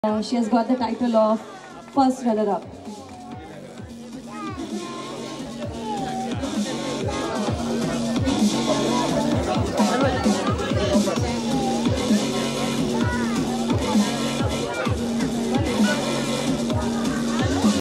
She has got the title of first runner-up.